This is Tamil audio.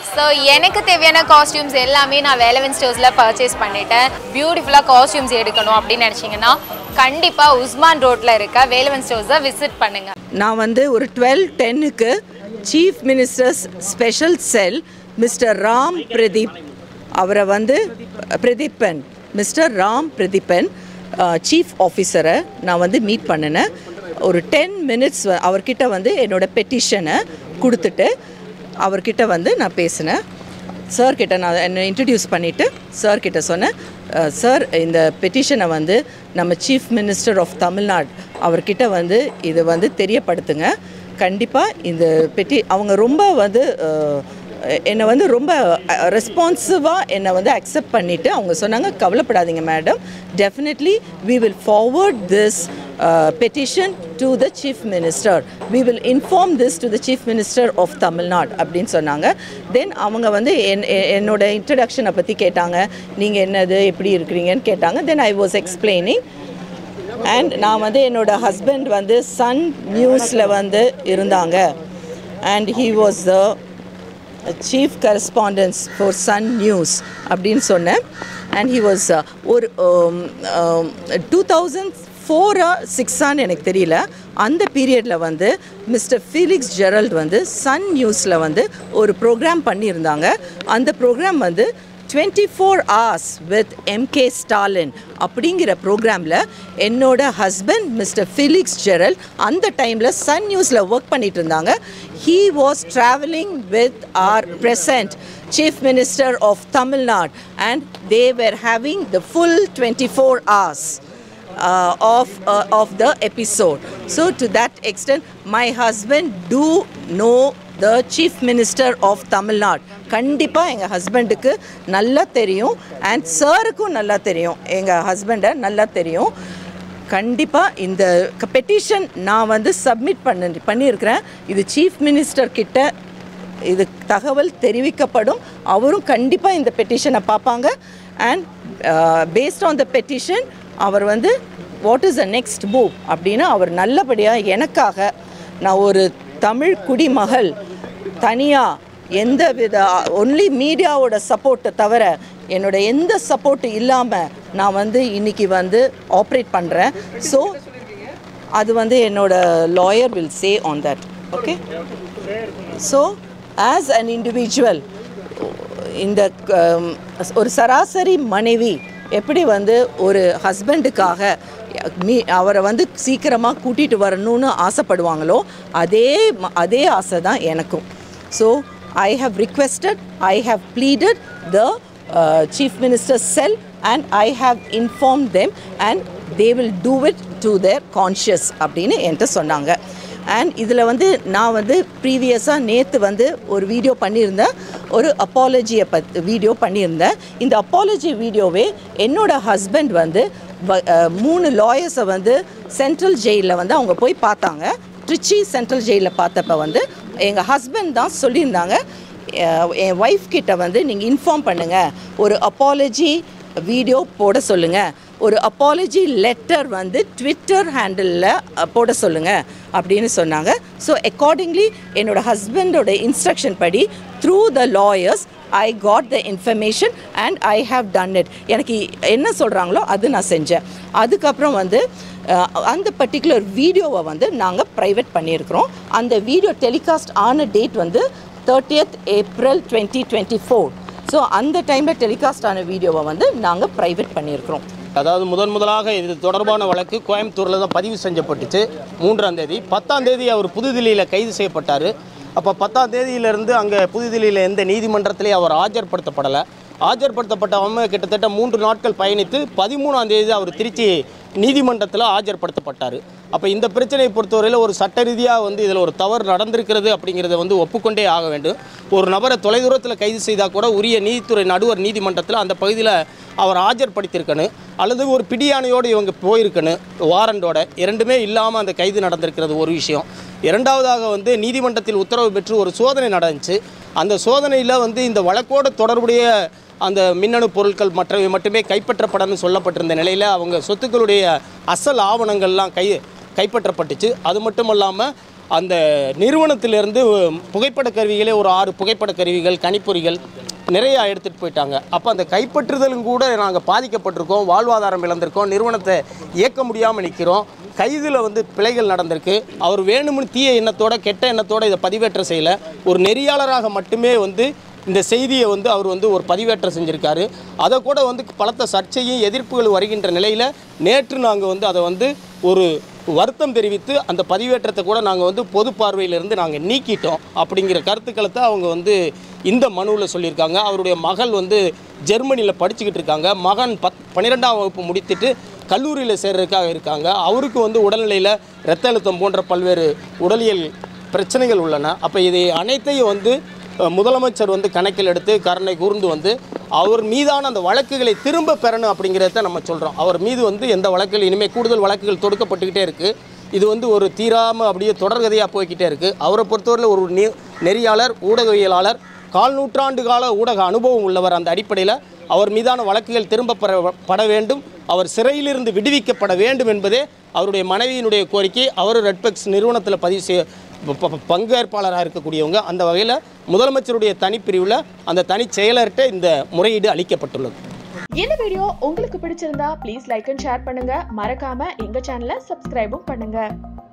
ஸோ எனக்கு தேவையான காஸ்டியூம்ஸ் எல்லாமே நான் வேலவன் ஸ்டோர்ஸில் பர்ச்சேஸ் பண்ணிட்டேன். பியூட்டிஃபுல்லாக காஸ்டியூம்ஸ் எடுக்கணும் அப்படின்னு நினச்சிங்கன்னா கண்டிப்பாக உஸ்மான் ரோட்டில் இருக்க வேலவன் ஸ்டோர்ஸை விசிட் பண்ணுங்கள். நான் வந்து ஒரு 12:10க்கு chief ministers special cell mister Ram Pradeep அவரை வந்து பிரதீப்பன் மிஸ்டர் ராம் பிரதீப்பன் சீஃப் ஆஃபீஸரை நான் வந்து மீட் பண்ணினேன். ஒரு 10 மினிட்ஸ் அவர்கிட்ட வந்து என்னோடய பெட்டிஷனை கொடுத்துட்டு அவர்கிட்ட வந்து நான் பேசினேன். சார்கிட்ட நான் என்னை இன்ட்ரடியூஸ் பண்ணிவிட்டு சார்கிட்ட சொன்னேன், சார் இந்த பெட்டிஷனை வந்து நம்ம சீஃப் மினிஸ்டர் ஆஃப் தமிழ்நாடு அவர்கிட்ட வந்து இது வந்து தெரியப்படுத்துங்க. கண்டிப்பாக இந்த அவங்க ரொம்ப வந்து என்னை வந்து ரொம்ப ரெஸ்பான்சிவாக என்னை வந்து அக்செப்ட் பண்ணிவிட்டு அவங்க சொன்னாங்க, கவலைப்படாதீங்க madam, definitely we will forward this petition to the chief minister, we will inform this to the chief minister of Tamil Nadu அப்படின்னு சொன்னாங்க. தென் அவங்க வந்து என்னோட இன்ட்ரடக்ஷனை பற்றி கேட்டாங்க, நீங்கள் என்னது எப்படி இருக்கிறீங்கன்னு கேட்டாங்க. Then I was explaining. And நான் வந்து என்னோடய ஹஸ்பண்ட் வந்து சன் நியூஸில் வந்து இருந்தாங்க. And he was the chief correspondent for Sun News அப்படின்னு சொன்னேன். அண்ட் he was ஒரு 2004-06 எனக்கு தெரியல, அந்த பீரியடில் வந்து மிஸ்டர் ஃபீலிக்ஸ் ஜெரல்ட் வந்து சன் நியூஸில் வந்து ஒரு ப்ரோக்ராம் பண்ணியிருந்தாங்க. அந்த ப்ரோக்ராம் வந்து 24 hours with MK Stalin அப்படிங்கிற ப்ரோக்ராமில் என்னோட ஹஸ்பண்ட் மிஸ்டர் ஃபிலிக்ஸ் ஜெரல்ட் அந்த டைமில் சன் நியூஸில் ஒர்க் பண்ணிட்டு இருந்தாங்க. He was traveling with our present Chief Minister of Tamil Nadu and they were having the full 24 hours of the episode. So to that extent my husband do know the Chief Minister of Tamil Nadu. கண்டிப்பாக எங்கள் ஹஸ்பண்டுக்கு நல்லா தெரியும் அண்ட் சாருக்கும் நல்லா தெரியும், எங்கள் ஹஸ்பண்டை நல்லா தெரியும். கண்டிப்பாக இந்த பெட்டிஷன் நான் வந்து சப்மிட் பண்ணியிருக்கிறேன். இது சீஃப் மினிஸ்டர் கிட்ட இது தகவல் தெரிவிக்கப்படும். அவரும் கண்டிப்பாக இந்த பெட்டிஷனை பார்ப்பாங்க. And based on the petition அவர் வந்து what is the next move அப்படின்னு அவர் நல்லபடியாக எனக்காக, நான் ஒரு தமிழ் குடிமகள் தனியாக எந்த வித ஒன்லி மீடியாவோட சப்போர்ட்டை தவிர என்னோட எந்த சப்போர்ட்டு இல்லாமல் நான் வந்து இன்றைக்கி வந்து ஆப்ரேட் பண்ணுறேன். ஸோ அது வந்து என்னோட lawyer will say on that. Okay, so as an individual இந்த ஒரு சராசரி மனைவி எப்படி வந்து ஒரு ஹஸ்பண்டுக்காக அவரை வந்து சீக்கிரமாக கூட்டிகிட்டு வரணும்னு ஆசைப்படுவாங்களோ அதே ஆசை தான் எனக்கும். So I have requested, I have pleaded the Chief Minister's cell and I have informed them and they will do it to their conscience அப்படின்னு என்கிட்ட சொன்னாங்க. அண்ட் இதில் வந்து நான் வந்து ப்ரீவியஸாக நேற்று வந்து ஒரு வீடியோ பண்ணியிருந்தேன், ஒரு அப்பாலஜியை வீடியோ பண்ணியிருந்தேன். இந்த அப்பாலஜி வீடியோவே என்னோடய ஹஸ்பண்ட் வந்து 3 லாயர்ஸை வந்து சென்ட்ரல் ஜெயிலில் வந்து அவங்க போய் பார்த்தாங்க. ட்ரிச்சி சென்ட்ரல் ஜெயிலில் பார்த்தப்ப வந்து எங்கள் ஹஸ்பண்ட் தான் சொல்லியிருந்தாங்க, என் ஒய்ஃப் கிட்ட வந்து நீங்கள் இன்ஃபார்ம் பண்ணுங்கள், ஒரு அப்பாலஜி வீடியோ போட சொல்லுங்கள், ஒரு அப்பாலஜி லெட்டர் வந்து ட்விட்டர் ஹேண்டிலில் போட சொல்லுங்கள் அப்படின்னு சொன்னாங்க. ஸோ அக்கார்டிங்லி என்னோடய ஹஸ்பண்டோட இன்ஸ்ட்ரக்ஷன் படி through the lawyers I got the information and I have done it. எனக்கு என்ன சொல்கிறாங்களோ அது நான் செஞ்சேன். அதுக்கப்புறம் வந்து அந்த பர்டிகுலர் வீடியோவை வந்து நாங்கள் ப்ரைவேட் பண்ணியிருக்கிறோம். அந்த வீடியோ டெலிகாஸ்ட் ஆன டேட் வந்து 30th April 2024. ஸோ அந்த டைமில் டெலிகாஸ்ட் ஆன வீடியோவை வந்து நாங்கள் ப்ரைவேட் பண்ணியிருக்கிறோம். அதாவது முதலாக இது தொடர்பான வழக்கு கோயம்புத்தூரில் தான் பதிவு செஞ்சப்பட்டுச்சு 3ஆம் தேதி. 10ஆம் தேதி அவர் புதுதில்லியில் கைது செய்யப்பட்டார். அப்போ 10ஆம் தேதியிலிருந்து அங்கே புதுதில்லியில் எந்த நீதிமன்றத்திலேயே அவர் ஆஜர்படுத்தப்படலை. ஆஜர்படுத்தப்பட்ட அவங்க கிட்டத்தட்ட 3 நாட்கள் பயணித்து 13ஆம் தேதி அவர் திருச்சி நீதிமன்றத்தில் ஆஜர்படுத்தப்பட்டார். அப்போ இந்த பிரச்சனையை பொறுத்தவரையில் ஒரு சட்ட ரீதியாக வந்து இதில் ஒரு தவறு நடந்திருக்கிறது அப்படிங்கிறத வந்து ஒப்புக்கொண்டே ஆக வேண்டும். ஒரு நபரை தொலைதூரத்தில் கைது செய்தால் கூட உரிய நீதித்துறை நடுவர் நீதிமன்றத்தில் அந்த பகுதியில் அவர் ஆஜர்படுத்தியிருக்கணும், அல்லது ஒரு பிடியானையோடு இவங்க போயிருக்கணும் வாரண்டோட. இரண்டுமே இல்லாமல் அந்த கைது நடந்திருக்கிறது ஒரு விஷயம். இரண்டாவதாக வந்து நீதிமன்றத்தில் உத்தரவு பெற்று ஒரு சோதனை நடந்துச்சு. அந்த சோதனையில் வந்து இந்த வழக்கோடு தொடர்புடைய அந்த மின்னணு பொருட்கள் மற்றவை மட்டுமே கைப்பற்றப்படணும்னு சொல்லப்பட்டிருந்த நிலையில் அவங்க சொத்துக்களுடைய அசல் ஆவணங்கள்லாம் கைப்பற்றப்பட்டுச்சு. அது மட்டும் இல்லாமல் அந்த நிறுவனத்திலிருந்து புகைப்பட கருவிகளே ஒரு 6 புகைப்பட கருவிகள், கணிப்பொறிகள் நிறையா எடுத்துகிட்டு போயிட்டாங்க. அப்போ அந்த கைப்பற்றுதலும் கூட நாங்கள் பாதிக்கப்பட்டிருக்கோம், வாழ்வாதாரம் இழந்திருக்கோம், நிறுவனத்தை இயக்க முடியாமல் நிற்கிறோம். கைதில் வந்து பிழைகள் நடந்திருக்கு. அவர் வேணும்னு தீய எண்ணத்தோட கெட்ட எண்ணத்தோடு இதை பதிவேற்ற செய்யலை. ஒரு நெறியாளராக மட்டுமே வந்து இந்த செய்தியை வந்து அவர் வந்து ஒரு பதிவேற்றம் செஞ்சுருக்காரு. அதை கூட வந்து பலத்த சர்ச்சையும் எதிர்ப்புகள் வருகின்ற நிலையில் நேற்று நாங்கள் வந்து அதை வந்து ஒரு வருத்தம் தெரிவித்து அந்த பதிவேற்றத்தை கூட நாங்கள் வந்து பொது பார்வையிலிருந்து நாங்கள் நீக்கிட்டோம் அப்படிங்கிற கருத்துக்களை தான் அவங்க வந்து இந்த மனுவில் சொல்லியிருக்காங்க. அவருடைய மகள் வந்து ஜெர்மனியில் படிச்சுக்கிட்டு இருக்காங்க. மகன் 12ஆம் வகுப்பு முடித்துட்டு கல்லூரியில் சேர்றதுக்காக இருக்காங்க. அவருக்கு வந்து உடல்நிலையில் இரத்த அழுத்தம் போன்ற பல்வேறு உடலியல் பிரச்சனைகள் உள்ளன. அப்போ இதை அனைத்தையும் வந்து முதலமைச்சர் வந்து கணக்கில் எடுத்து கருணை கூர்ந்து வந்து அவர் மீதான அந்த வழக்குகளை திரும்ப பெறணும் அப்படிங்கிறத நம்ம சொல்கிறோம். அவர் மீது வந்து எந்த வழக்குகள் இனிமேல் கூடுதல் வழக்குகள் தொடுக்கப்பட்டுக்கிட்டே இருக்குது. இது வந்து ஒரு தீராமல் அப்படியே தொடர்கதையாக போய்கிட்டே இருக்குது. அவரை பொறுத்தவரையில் ஒரு நெறியாளர், ஊடகவியலாளர், 1/4 நூற்றாண்டு கால ஊடக அனுபவம் உள்ளவர். அந்த அடிப்படையில் அவர் மீதான வழக்குகள் திரும்ப பட வேண்டும், அவர் சிறையிலிருந்து விடுவிக்கப்பட வேண்டும் என்பதே அவருடைய மனைவியினுடைய கோரிக்கை. அவர் ரெட்பெக்ஸ் நிறுவனத்தில் பதிவு செய்ய பங்கேற்பாளராக இருக்கக்கூடியவங்க. அந்த வகையில் முதலமைச்சருடைய தனிப்பிரிவில் அந்த தனி செயலர்கிட்ட இந்த முறையீடு அளிக்கப்பட்டுள்ளது. இந்த வீடியோ உங்களுக்கு பிடிச்சிருந்தா ப்ளீஸ் லைக் அண்ட் ஷேர் பண்ணுங்க. மறக்காம எங்க சேனலை சப்ஸ்கிரைபும் பண்ணுங்க.